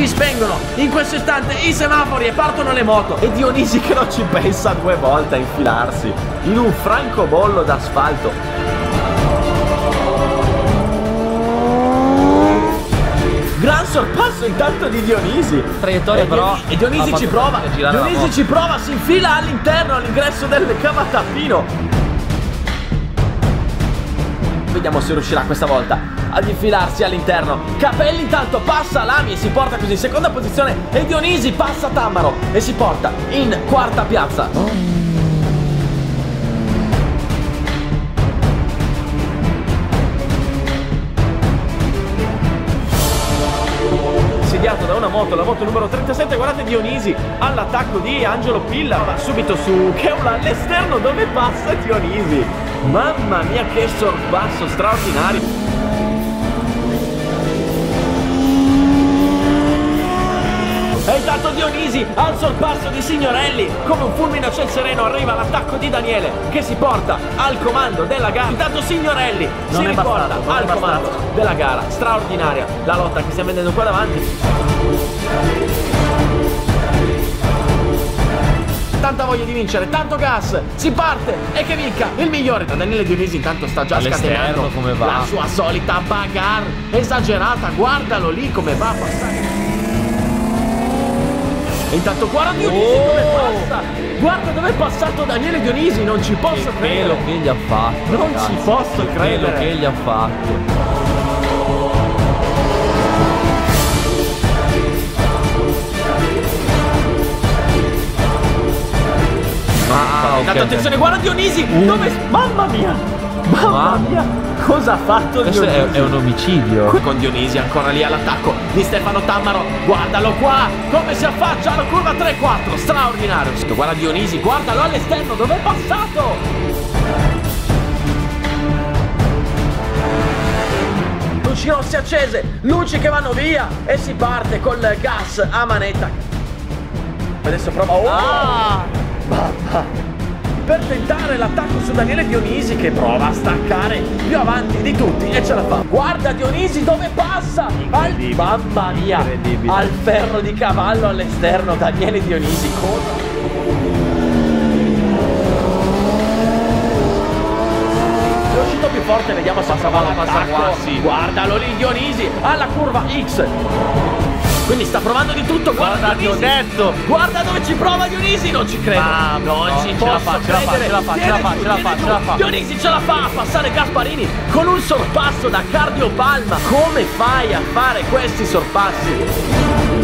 si spengono in questo istante i semafori e partono le moto. E Dionisi che non ci pensa due volte a infilarsi in un francobollo d'asfalto. Gran sorpasso intanto di Dionisi. Traiettoria però. E Dionisi ci prova. Dionisi ci prova, si infila all'interno, all'ingresso del cavatappino. Vediamo se riuscirà questa volta ad infilarsi all'interno. Capelli intanto passa Lami e si porta così in seconda posizione. E Dionisi passa Tammaro e si porta in quarta piazza. Da una moto, la moto numero 37, guardate Dionisi all'attacco di Angelo Pilla, va subito su Keula all'esterno dove passa Dionisi. Mamma mia che sorpasso straordinario. E intanto Dionisi al sorpasso di Signorelli, come un fulmine a ciel sereno arriva l'attacco di Daniele che si porta al comando della gara. Intanto Signorelli si riporta al comando della gara. Straordinaria la lotta che stiamo vedendo qua davanti. Tanta voglia di vincere, tanto gas, si parte e che vinca il migliore. Daniele Dionisi intanto sta già scatenando come va. La sua solita bagarre esagerata, guardalo lì come va a passare. E intanto guarda Dionisi come passa. Guarda dove è passato Daniele Dionisi. Non ci posso credere. Che gli ha fatto. Non ci posso credere. Che gli ha fatto. Intanto attenzione, guarda Dionisi dove... Mamma mia. Mamma mia. Cosa ha fatto Questo Dionisi? è un omicidio. Con Dionisi ancora lì all'attacco di Stefano Tammaro. Guardalo qua, come si affaccia alla curva 3-4. Straordinario. Guarda Dionisi, guardalo all'esterno, dove è passato? Luci rosse accese, luci che vanno via. E si parte col gas a manetta. Adesso prova. Mamma. Per tentare l'attacco su Daniele Dionisi che prova a staccare più avanti di tutti e ce la fa. Guarda Dionisi dove passa. Mamma mia. Al ferro di cavallo all'esterno Daniele Dionisi. Cosa? È uscito più forte, vediamo se passa qua. Sì. Guardalo lì Dionisi alla curva X. Quindi sta provando di tutto, guarda ti ho detto. Guarda dove ci prova Dionisi, non ci credo. Non ci ce la fa. Dionisi ce la fa a passare Gasparini con un sorpasso da cardiopalma. Come fai a fare questi sorpassi?